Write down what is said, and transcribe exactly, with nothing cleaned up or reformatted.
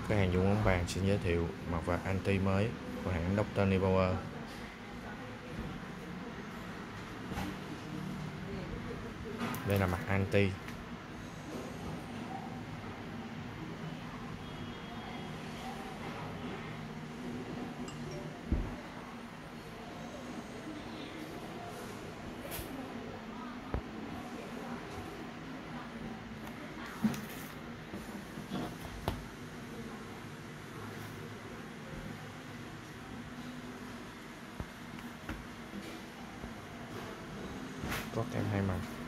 Cửa hàng Dũng Bóng Bàn xin giới thiệu mặt vợt anti mới của hãng doctor Nepower. Đây là mặt anti. Có kèm hai mặt.